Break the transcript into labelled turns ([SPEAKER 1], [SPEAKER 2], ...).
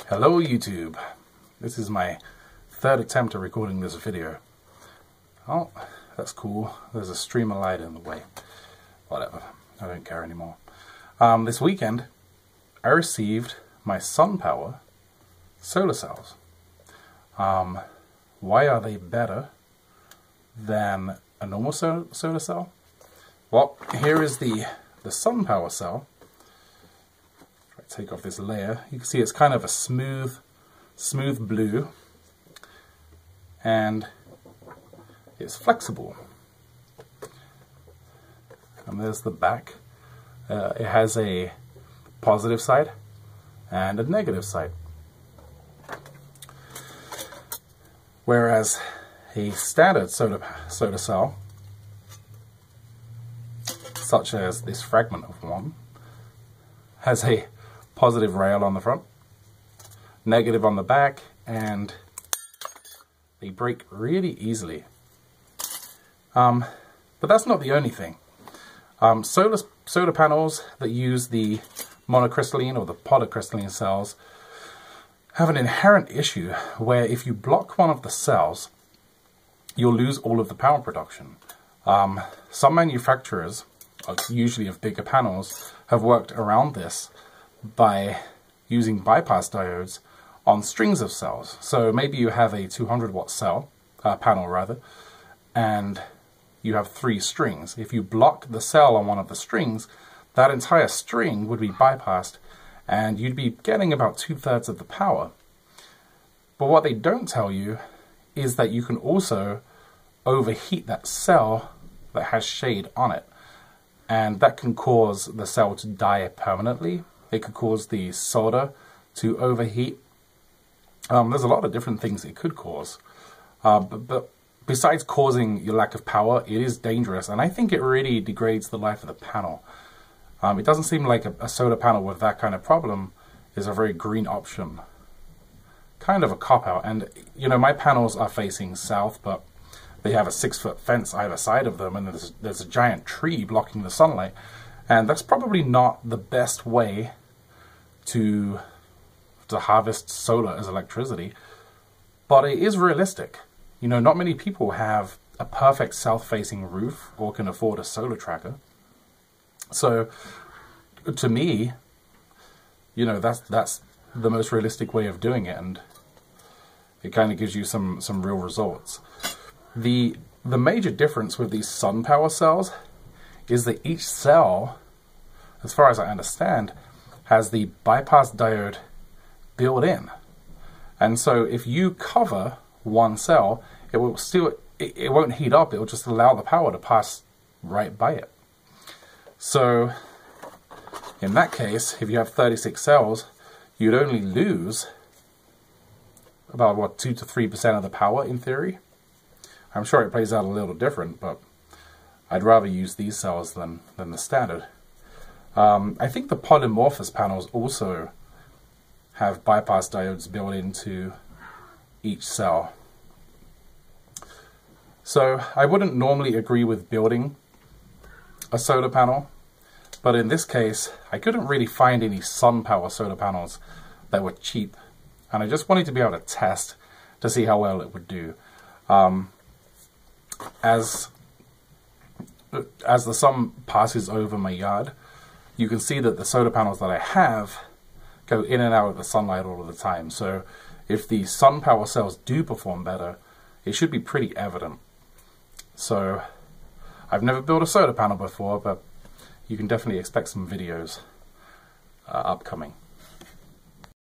[SPEAKER 1] Hello YouTube, this is my third attempt at recording this video. Oh, that's cool, there's a stream of light in the way. Whatever, I don't care anymore. This weekend I received my Sunpower solar cells. Why are they better than a normal solar cell? Well, here is the Sunpower cell. Take off this layer. You can see it's kind of a smooth blue, and it's flexible. And there's the back. It has a positive side and a negative side. Whereas a standard solar cell, such as this fragment of one, has a positive rail on the front, negative on the back, and they break really easily. But that's not the only thing. Solar panels that use the monocrystalline or the polycrystalline cells have an inherent issue where if you block one of the cells, you'll lose all of the power production. Some manufacturers, usually of bigger panels, have worked around this by using bypass diodes on strings of cells. So maybe you have a 200 watt cell, panel rather, and you have 3 strings. If you block the cell on one of the strings, that entire string would be bypassed and you'd be getting about 2/3 of the power. But what they don't tell you is that you can also overheat that cell that has shade on it, and that can cause the cell to die permanently. It could cause the solder to overheat. There's a lot of different things it could cause. But besides causing your lack of power, it is dangerous, and I think it really degrades the life of the panel. It doesn't seem like a solar panel with that kind of problem is a very green option. Kind of a cop-out. And, you know, my panels are facing south, but they have a 6-foot fence either side of them, and there's a giant tree blocking the sunlight. And that's probably not the best way to harvest solar as electricity, but it is realistic. You know, not many people have a perfect south-facing roof or can afford a solar tracker. So, to me, you know, that's the most realistic way of doing it, and it kind of gives you some real results. The major difference with these Sunpower cells is that each cell, as far as I understand, has the bypass diode built in. And so if you cover one cell, it will still, it won't heat up, it will just allow the power to pass right by it. So in that case, if you have 36 cells, you'd only lose about, what, 2 to 3% of the power in theory. I'm sure it plays out a little different, but I'd rather use these cells than the standard. I think the polymorphous panels also have bypass diodes built into each cell. So I wouldn't normally agree with building a solar panel, but in this case I couldn't really find any Sunpower solar panels that were cheap, and I just wanted to be able to test to see how well it would do. As the sun passes over my yard, you can see that the solar panels that I have go in and out of the sunlight all of the time. So if the Sunpower cells do perform better, it should be pretty evident. So I've never built a solar panel before, but you can definitely expect some videos upcoming.